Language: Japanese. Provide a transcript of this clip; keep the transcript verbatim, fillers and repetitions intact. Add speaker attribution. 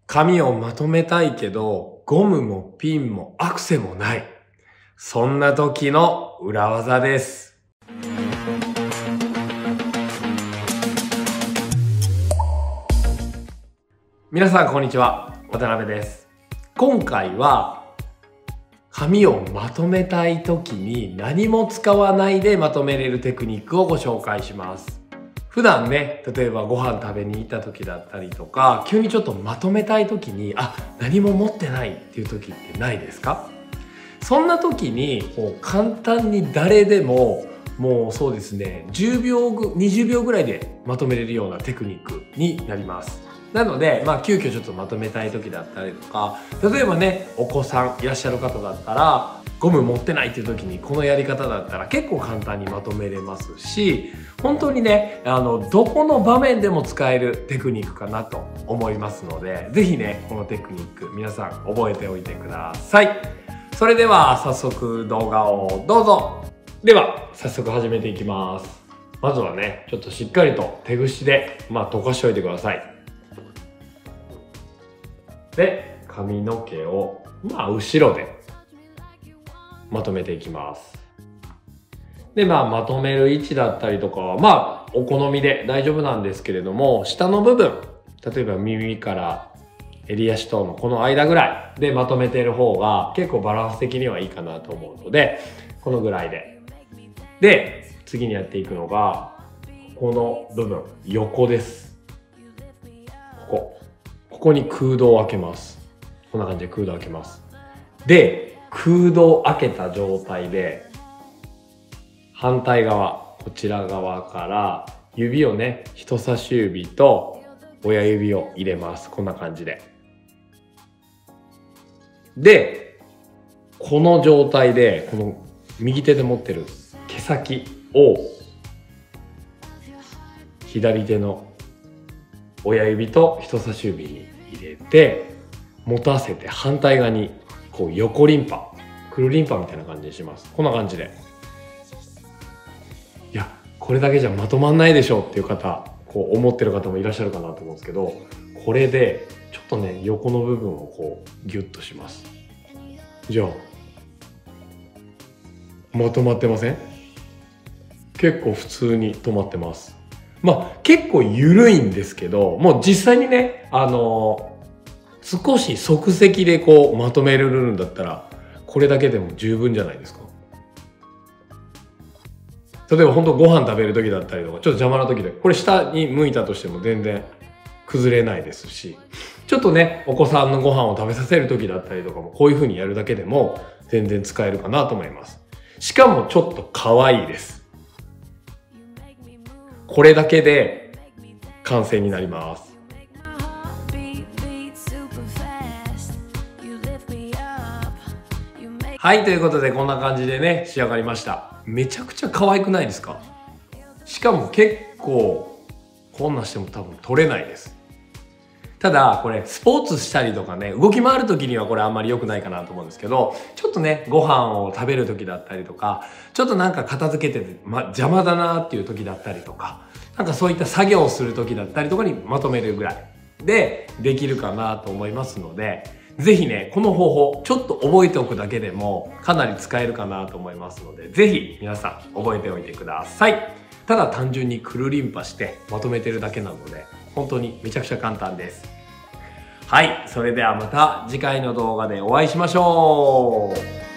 Speaker 1: 髪をまとめたいけど、ゴムもピンもアクセもない。そんな時の裏技です。皆さんこんにちは。渡辺です。今回は髪をまとめたい時に何も使わないでまとめれるテクニックをご紹介します。普段ね、例えばご飯食べに行った時だったりとか、急にちょっとまとめたい時に、あ、何も持ってないっていう時ってないですか？そんな時にこう簡単に誰でももうそうですね、じゅうびょうぐ、にじゅうびょうぐらいでまとめれるようなテクニックになります。なので、まあ急遽ちょっとまとめたい時だったりとか、例えばね、お子さんいらっしゃる方だったら、ゴム持ってないっていう時にこのやり方だったら結構簡単にまとめれますし、本当にね、あの、どこの場面でも使えるテクニックかなと思いますので、ぜひね、このテクニック皆さん覚えておいてください。それでは早速動画をどうぞ。では早速始めていきます。まずはね、ちょっとしっかりと手ぐしで、まあ、溶かしておいてください。で、髪の毛を、まあ、後ろでまとめていきます。で、まあ、まとめる位置だったりとかは、まあ、お好みで大丈夫なんですけれども、下の部分、例えば耳から襟足とのこの間ぐらいでまとめている方が結構バランス的にはいいかなと思うので、このぐらいで。で、次にやっていくのが、この部分、横です。ここ。ここに空洞を開けます。こんな感じで空洞を開けます。で、空洞を開けた状態で、反対側、こちら側から指をね、人差し指と親指を入れます。こんな感じで。で、この状態で、この右手で持ってる毛先を左手の親指と人差し指に入れて、持たせて反対側にこう横リンパ、くるリンパみたいな感じにします。こんな感じで。いや、これだけじゃまとまんないでしょっていう方、こう思ってる方もいらっしゃるかなと思うんですけど、これでちょっとね、横の部分をこうギュッとします。じゃあまとまってません？結構普通に止まってます。まあ結構緩いんですけど、もう実際にね、あのー、少し即席でこうまとめれるんだったら、これだけでも十分じゃないですか。例えば本当ご飯食べる時だったりとか、ちょっと邪魔な時で、これ下に向いたとしても全然崩れないですし、ちょっとね、お子さんのご飯を食べさせる時だったりとかも、こういう風にやるだけでも全然使えるかなと思います。しかもちょっと可愛いです。これだけで完成になります。はい、ということでこんな感じでね、仕上がりました。めちゃくちゃ可愛くないですか？しかも結構こんなしても多分取れないです。ただこれスポーツしたりとかね、動き回る時にはこれあんまり良くないかなと思うんですけど、ちょっとね、ご飯を食べる時だったりとか、ちょっとなんか片付けてて、ま、邪魔だなっていう時だったりとか、なんかそういった作業をする時だったりとかにまとめるぐらいでできるかなと思いますので、ぜひね、この方法ちょっと覚えておくだけでもかなり使えるかなと思いますので、ぜひ皆さん覚えておいてください。ただ単純にくるりんぱしてまとめてるだけなので、本当にめちゃくちゃ簡単です。はい、それではまた次回の動画でお会いしましょう。